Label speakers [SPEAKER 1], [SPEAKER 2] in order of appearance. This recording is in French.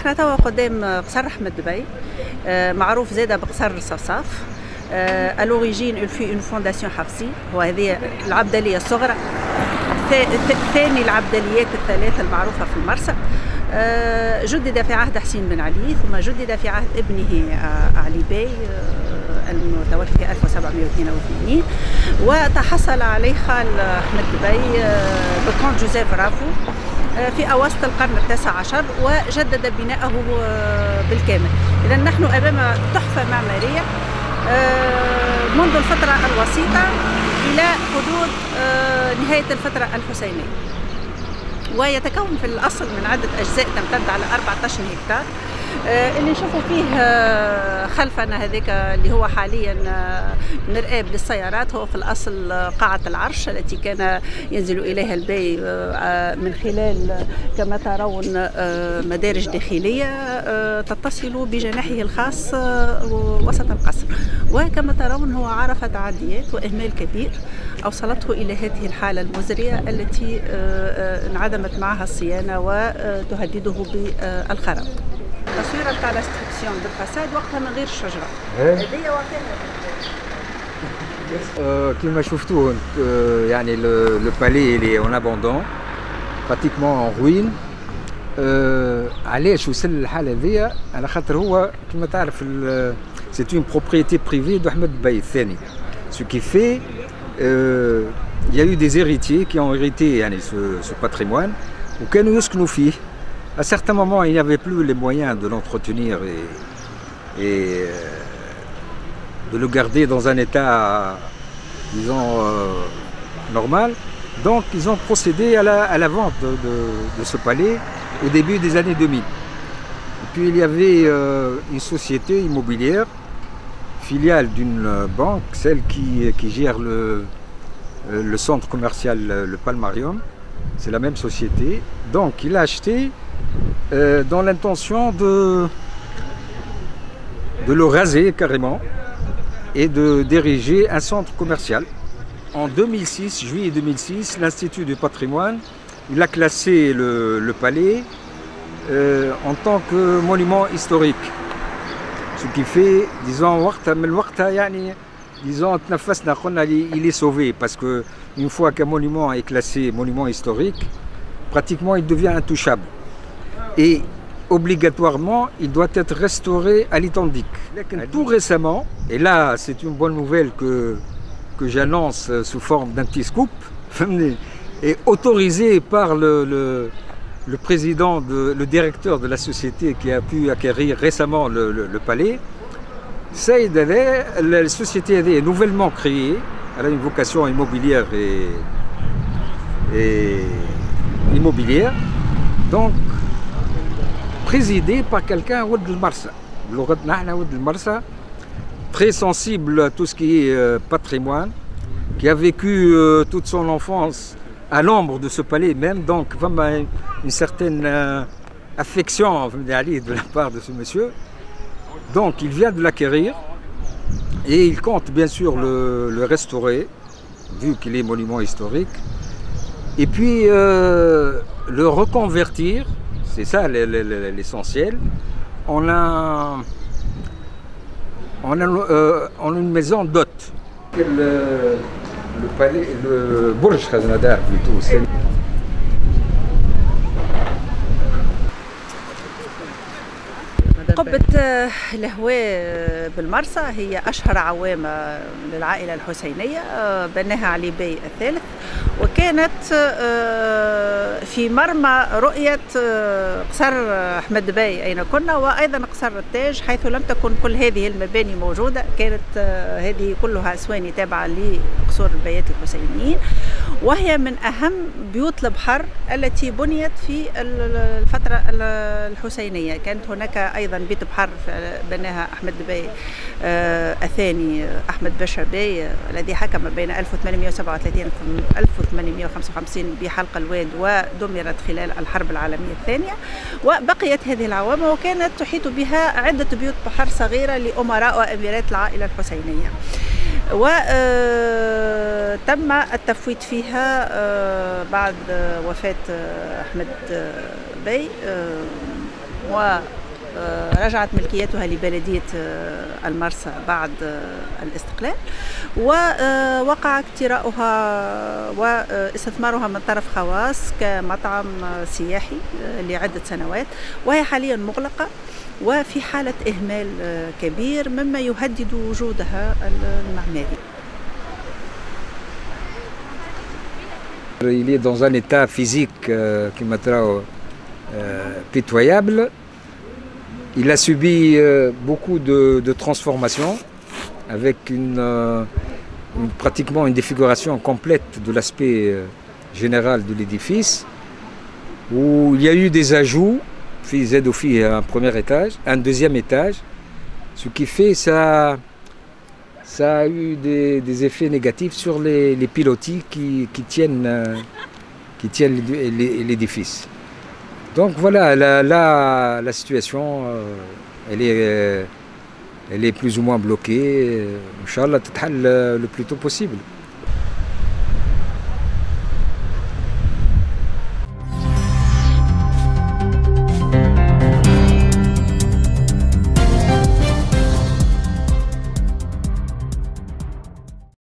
[SPEAKER 1] احنا توا قدام قصر أحمد بي، معروف زاده بقصر صفصاف. الأوريجين في اون فونداسيون حفصي، وهذه العبدلية الصغرى، ثاني العبدليات الثلاثة المعروفة في المرسى. جدد في عهد حسين بن علي، ثم جدد في عهد ابنه علي بي المتوفي في 1782، وتحصل عليه خال أحمد بي بكونت جوزيف رافو في أواسط القرن التاسع عشر، وجدد بناءه بالكامل. إذا نحن أمام تحفة معمارية منذ الفترة الوسيطة إلى حدود نهاية الفترة الحسينية، ويتكون في الأصل من عدة أجزاء تمتد على 14 هكتار. اللي نشوفوا فيه خلفنا هذاك اللي هو حاليا مرآب للسيارات، هو في الأصل قاعة العرش التي كان ينزل إليها البي من خلال كما ترون مدارج داخلية تتصل بجناحه الخاص وسط القصر. وكما ترون هو عرف تعديات وإهمال كبير أوصلته إلى هذه الحالة المزرية التي انعدمت معها الصيانة وتهدده بالخراب. التصويره تاع لاستركسيون بالفساد وقتها من غير الشجره هذه واقعه.
[SPEAKER 2] كما شفتوه يعني لو بالي اللي اون ابوندون براتيكمون اون روين. علاش وصل للحاله هذيا؟ على خاطر هو كما تعرف سي اون بروبريتي بريفي دو احمد بي الثاني، سو كي في il y a eu des héritiers qui ont hérité يعني ce patrimoine وكانوا يسكنوا فيه. À certains moments, il n'y avait plus les moyens de l'entretenir et de le garder dans un état, disons, normal. Donc, ils ont procédé à la vente de ce palais au début des années 2000. Et puis, il y avait une société immobilière, filiale d'une banque, celle qui gère le centre commercial, le Palmarium. C'est la même société. Donc, il a acheté dans l'intention de le raser carrément et d'ériger un centre commercial. En 2006, juillet 2006, l'Institut du patrimoine il a classé le palais en tant que monument historique. Ce qui fait, disons, il est sauvé parce qu'une fois qu'un monument est classé monument historique, pratiquement il devient intouchable. Et obligatoirement, il doit être restauré à l'identique. Tout récemment, et là c'est une bonne nouvelle que j'annonce sous forme d'un petit scoop, est autorisé par le président, le directeur de la société qui a pu acquérir récemment le palais. Saïd Alé, la société est nouvellement créée, elle a une vocation immobilière et immobilière. Donc, présidé par quelqu'un très sensible à tout ce qui est patrimoine, qui a vécu toute son enfance à l'ombre de ce palais même, donc vraiment une certaine affection de la part de ce monsieur. Donc il vient de l'acquérir et il compte bien sûr le restaurer, vu qu'il est monument historique, et puis le reconvertir. C'est ça l'essentiel. On a une maison d'hôte. Le palais, le Burj Khaznadar plutôt.
[SPEAKER 1] قبة الهواء بالمرسى هي أشهر عوامة للعائلة الحسينية، بناها علي بي الثالث، وكانت في مرمى رؤية قصر أحمد بي أين كنا، وأيضا قصر التاج، حيث لم تكن كل هذه المباني موجودة. كانت هذه كلها أسواني تابعة لقصور البيات الحسينيين، وهي من أهم بيوت البحر التي بنيت في الفترة الحسينية. كانت هناك أيضا بيت بحر بناها أحمد بي الثاني، أحمد باشا بي، الذي حكم بين 1837 و 1855 بحلق الواد، ودمرت خلال الحرب العالمية الثانية. وبقيت هذه العوامة وكانت تحيط بها عدة بيوت بحر صغيرة لأمراء وأميرات العائلة الحسينية، وتم التفويت فيها بعد وفاة أحمد بي ورجعت ملكيتها لبلدية المرسى بعد الاستقلال، ووقع اكتراؤها واستثمارها من طرف خواص كمطعم سياحي لعدة سنوات، وهي حاليا مغلقة وفي حالة إهمال كبير مما يهدد وجودها المعماري.
[SPEAKER 2] Il est dans un état physique qui est pitoyable. Il a subi beaucoup de transformations avec pratiquement une défiguration complète de l'aspect général de l'édifice, où il y a eu des ajouts, un premier étage, un deuxième étage, ce qui fait ça a eu des effets négatifs sur les pilotis qui tiennent l'édifice. Donc voilà, la situation, elle est plus ou moins bloquée. Inch'Allah, le plus tôt possible.